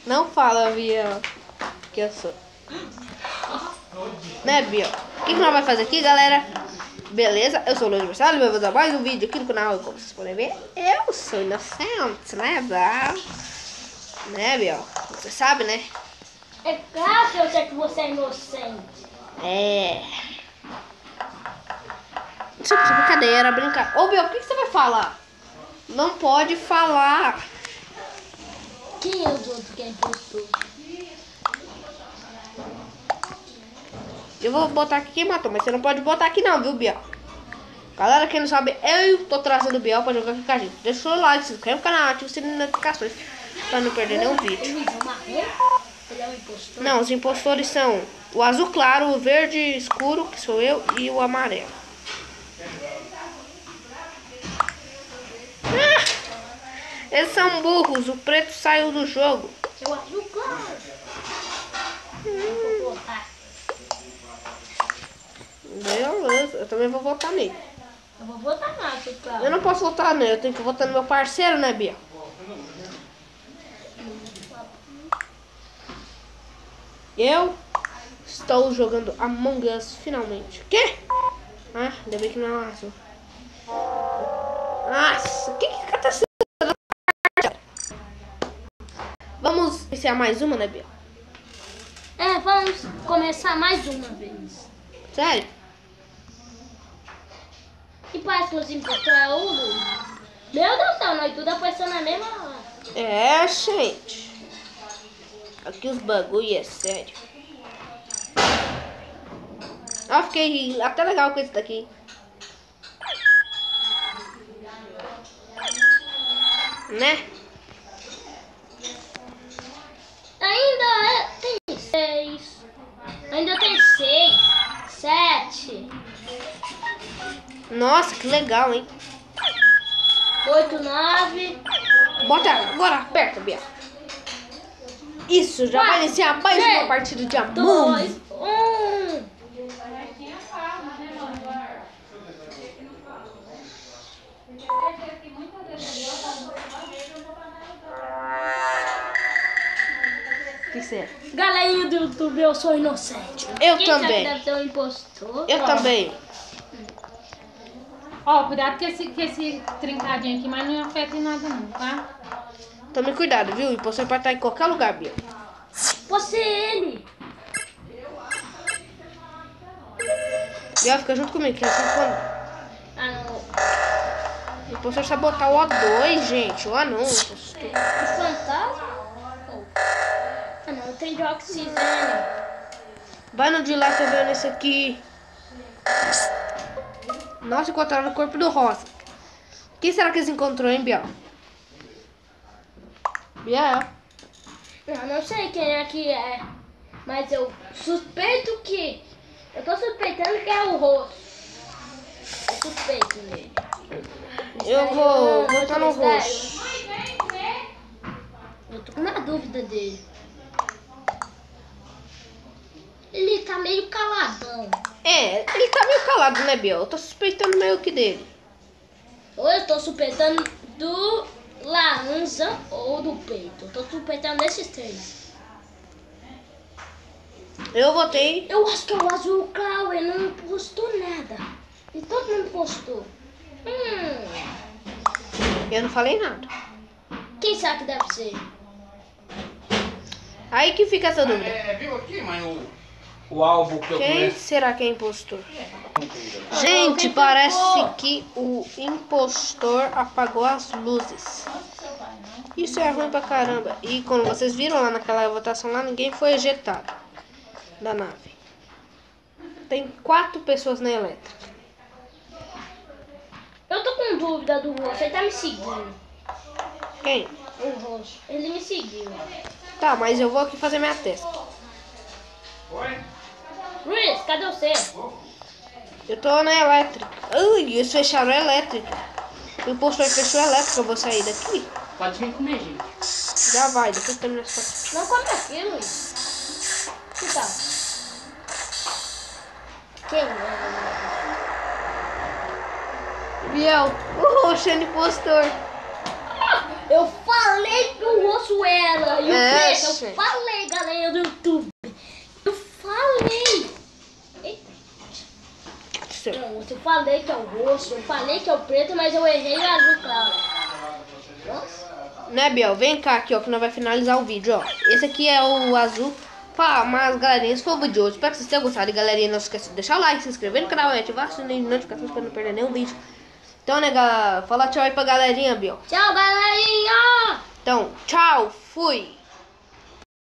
Não fala, Biel, que eu sou. Né, Biel? O que nós vamos fazer aqui, galera? Beleza? Eu sou o Luiz Marcelo e vou fazer mais um vídeo aqui no canal. E como vocês podem ver, eu sou inocente, né, Biel? Né, Biel? Você sabe, né? É claro que eu sei que você é inocente. É. Isso é brincadeira, brincadeira. Ô, Biel, o que você vai falar? Não pode falar. Quem é os outros que é impostor? Eu vou botar aqui quem matou, mas você não pode botar aqui não, viu, Biel? Galera, quem não sabe, eu tô trazendo o Biel pra jogar aqui com a gente. Deixa o seu like, se inscreve no canal, ativa o sininho de notificações pra não perder nenhum vídeo. Ele é um impostor? Não, os impostores são o azul claro, o verde escuro, que sou eu, e o amarelo. Eles são burros, o preto saiu do jogo. É o azul claro. Vou votar. Beleza, eu também vou votar nele. Eu vou votar no azul claro. Eu não posso votar nele, eu tenho que votar no meu parceiro, né, Bia? Eu estou jogando Among Us finalmente. Quê? Ah, ainda bem que não é azul. Nossa, o que aconteceu? Vamos iniciar mais uma, né, Bia? É, vamos começar mais uma vez. Sério? E parece que os impostores é o Luiz. Meu Deus do céu, nós tudo apareceu na mesma hora. É, gente. Aqui os bagulho é sério. Ah, fiquei até legal com esse daqui. Né? Tem 6. Ainda tem 6, 7, Nossa, que legal, hein? 8, 9. Bota agora, aperta, Bia. Isso, já vai iniciar mais uma partida de Among Us. 2, 1. Que será? Galerinha do YouTube, eu sou inocente. Eu Quem também. sabe deve ser um impostor. Eu também. Ó, cuidado com esse trincadinho aqui, mas não afeta em nada não, tá? Tome cuidado, viu? E você pode estar em qualquer lugar, Bia. Você é ele. Bia, fica junto comigo, que é assim quando... Ah, não. E você só botar o O2, gente. O A não. O fantasma? Ah, não. Tem de oxigênio. Vai no de lá, tô vendo esse aqui. Nossa, encontraram o corpo do Rosa. Quem será que eles encontrou, hein, Biel? Biel? Não sei quem é que é. Mas eu suspeito que... Eu tô suspeitando que é o rosto. Eu suspeito nele. Eu vou botar no rosto. Eu tô na dúvida dele. Ele tá meio caladão. É, ele tá meio calado, né, Biel? Eu tô suspeitando meio que dele. Ou eu tô suspeitando do laranja ou do peito. Eu tô suspeitando desses três. Eu votei. Eu acho que é o azul claro, ele não postou nada. E todo mundo postou. Eu não falei nada. Quem sabe que deve ser? Aí que fica essa dúvida. Viu aqui, mãe, o álbum que eu Quem conheço? será que é impostor? Gente, parece que o impostor apagou as luzes. Isso é ruim pra caramba. E quando vocês viram lá naquela votação lá, ninguém foi ejetado da nave. Tem 4 pessoas na elétrica. Eu tô com dúvida do rosto, ele tá me seguindo. Quem? O rosto, ele me seguiu. Tá, mas eu vou aqui fazer minha testa. Oi? Luiz, cadê você? Eu tô na elétrica. Ui, eles fecharam a elétrica. O impostor fechou a elétrica, eu vou sair daqui. Pode vir comer, gente. Já vai, depois termina essa partida. Não come aqui, Luiz. Que tal? Quem é? Biel, o roxo é impostor. Eu falei que o rosto era. E o É, você. Eu falei, galera do YouTube. Eu falei. Não, eu falei que é o roxo, eu falei que é o preto, mas eu errei o azul, claro. Nossa. Né, Biel? Vem cá aqui, ó, que nós vai finalizar o vídeo, ó. Esse aqui é o azul. Pá, mas galerinha, esse foi o vídeo de hoje. Espero que vocês tenham gostado. E galerinha, não se esqueça de deixar o like, se inscrever no canal e ativar o sininho de notificações para não perder nenhum vídeo. Então, né, galera, fala tchau aí pra galerinha, Biel. Tchau, galerinha! Então, tchau, fui!